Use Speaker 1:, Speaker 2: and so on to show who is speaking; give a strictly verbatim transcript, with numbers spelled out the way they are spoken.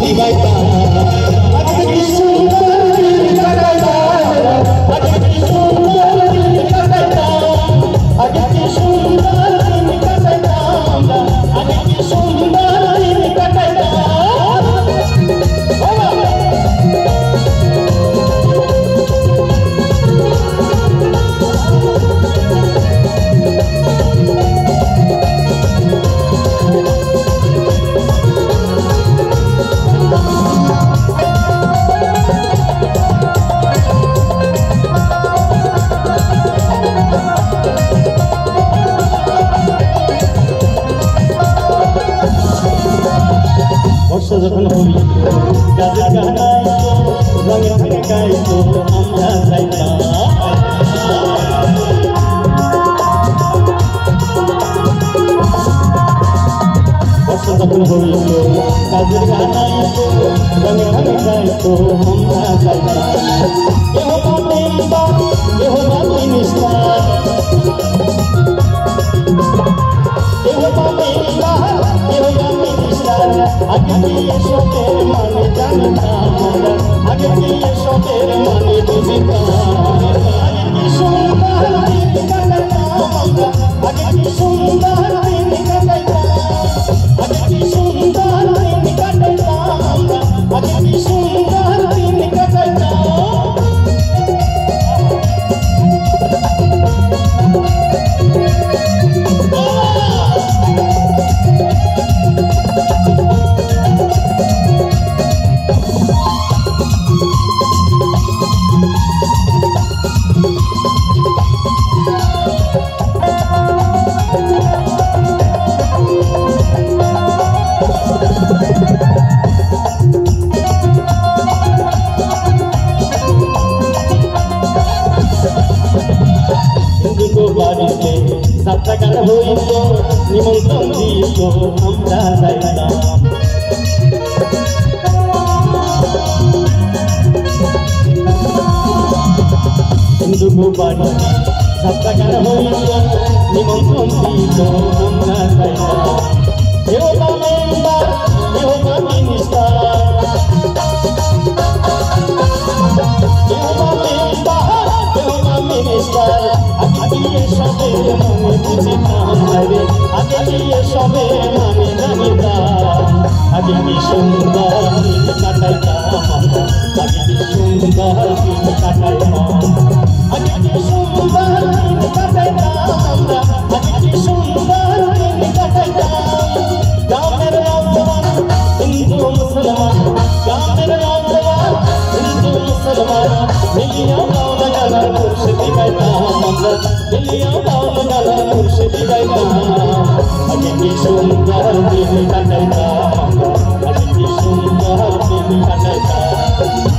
Speaker 1: যখন হই গাজা গানাই রঙে থাকাই তো আমরা যাইতাম বর্ষা যখন হই গাজা গানাই তো রঙে থাকাই তো আমরা যাইতাম কেহ পাবে বা কেহ পাবে নিষ্ঠা কেহ পাবে বা কেহ পাবে নিষ্ঠা আগে দিয়ে সবের মানে জানতাম আগে দিয়ে সবের মানে বুঝতাম আগে কি সুন্দর দিন কাটাইতাম আগে কি সুন্দর দিন কাটাইতাম আগে কি সুন্দর দিন কাটাইতাম আগে কি সুন্দর দিন কাটাইতাম বাড়িতে যাত্রা গান হইত নিমন্ত্রণ দিত আমরা যাইতাম হিন্দু বাড়িতে যাত্রা গান হইত নিমন্ত্রণ দিত আমরা যাইতাম কেউ বা মেম্বার কেউ বা মিনিস্টার কেউ বা মেম্বার কেউ বা মিনিস্টার আগে সবের মানে বুঝিতাম রে আগে দিয়ে সবের মানে জানিতাম আগে কি সুন্দর দিন কাটাইতাম আগে কি সুন্দর দিন কাটাইতাম আগে কি সুন্দর দিন কাটাইতাম আমরা আগে কি সুন্দর দিন কাটাইতাম গ্রামের নওজওয়ান হিন্দু মুসলমান গ্রামের নওজওয়ান হিন্দু মুসলমান মিলিয়া গাওয়া গালা মুর্শিদি গাইতাম আমরা মিলিয়া গাওয়া গালা মুর্শিদি গাইতাম আগে কি সুন্দর দিন কাটাইতাম আগে কি সুন্দর দিন কাটাইতাম